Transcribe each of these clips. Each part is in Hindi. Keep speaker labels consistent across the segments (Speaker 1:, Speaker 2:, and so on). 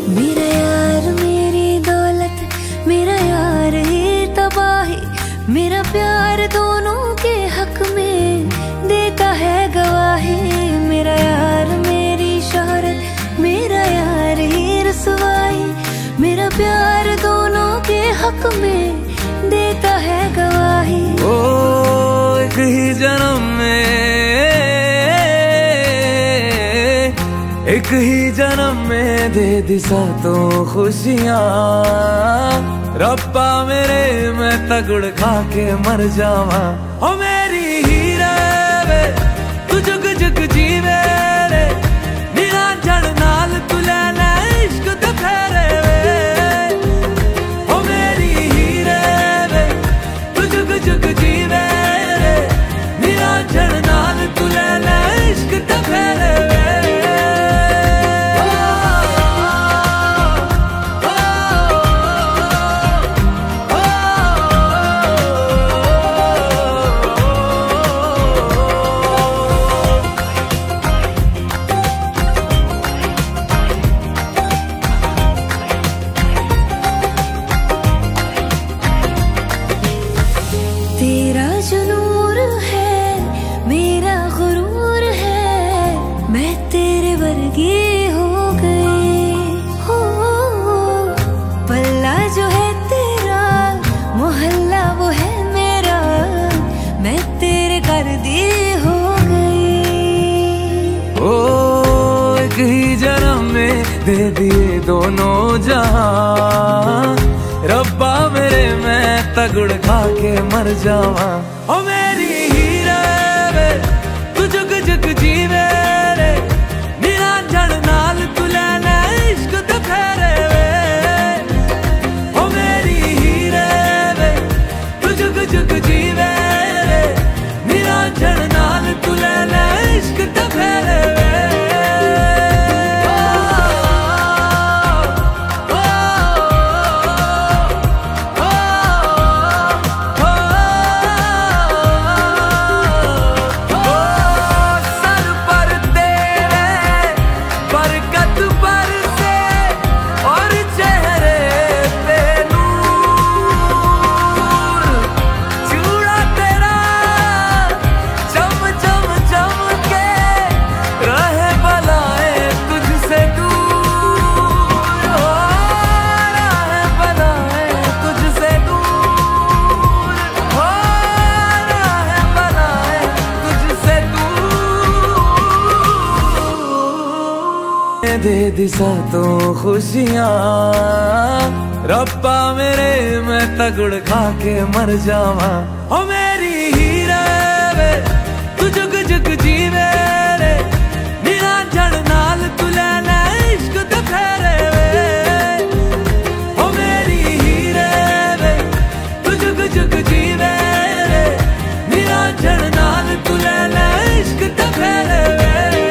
Speaker 1: मेरा यार मेरी दौलत, मेरा यार ही तबाही, मेरा प्यार दोनों के हक में देता है गवाही। मेरा यार मेरी शोहरत, मेरा यार ही रसवाई, मेरा प्यार दोनों के हक में देता है गवाही।
Speaker 2: ओ एक ही जन्म में, एक ही जन्म में दे दी सातों खुशियाँ। रब्बा मेरे मैं तगड़ खा के मर जावा। ओ मेरी हीरे वे तू जुग जुग जीवे रे, निरंजन नाल तू लेना इश्क तो फेरे वे। ओ मेरी हीरे वे तू जुग जुग जीवे रे, निरंजन नाल तू लेना इश्क तो फेरे वे।
Speaker 1: तेरा जो नूर है मेरा गुरूर है, मैं तेरे वर्गी हो गई हो। पल्ला जो है तेरा, मोहल्ला वो है मेरा, मैं तेरे कर दी हो गई।
Speaker 2: ओ एक ही जन्म में दे दिए दोनों जहां। रब्बा मेरे मैं तगड़ खा के मर जावा। ओ मेरी हीरे वे तू जुग जुग जीवे रे, निरंजन नाल तू लेना इश्क तो फेरे वे। ओ मेरी हीरे वे तू जुग जुग जीवे रे, निरंजन नाल तू लेना इश्क तो फेरे वे। दे दी सातों खुशियाँ। रब्बा मेरे मैं तगड़ खा के मर जावा। ओ मेरी हीरे वे तू जुग जुग जीवे रे, निरंजन नाल तू लेना इश्क तो फेरे वे। ओ मेरी हीरे वे तू जुग जुग जीवे रे, निरंजन नाल तू लेना इश्क तो फेरे वे।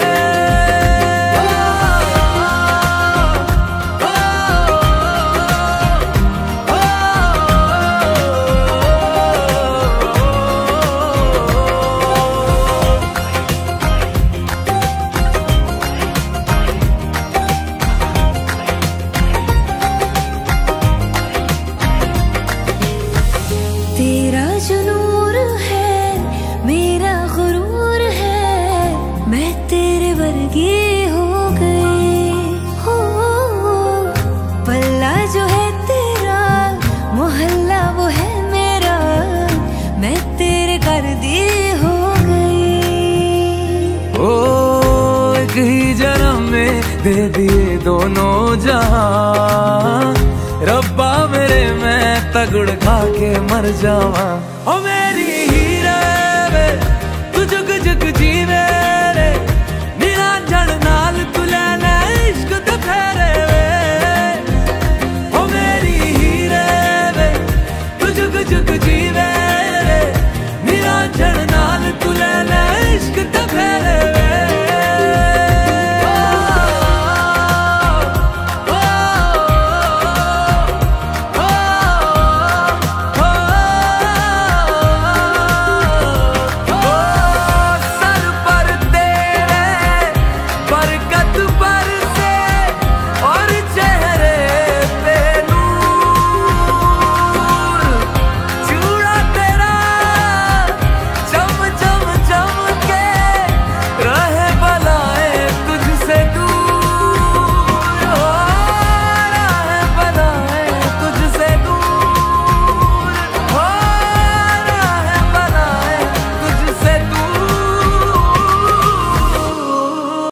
Speaker 1: तेरा जो नूर है मेरा गुरूर है, मैं तेरे वर्गी हो गई हो। पल्ला जो है तेरा, मोहल्ला वो है मेरा, मैं तेरे कर दी हो गई।
Speaker 2: ओ एक ही जन्म में दे दिए दोनों जहां। रब्बा मेरे मैं तगड़ खा के मर जावा। ओ मेरी ही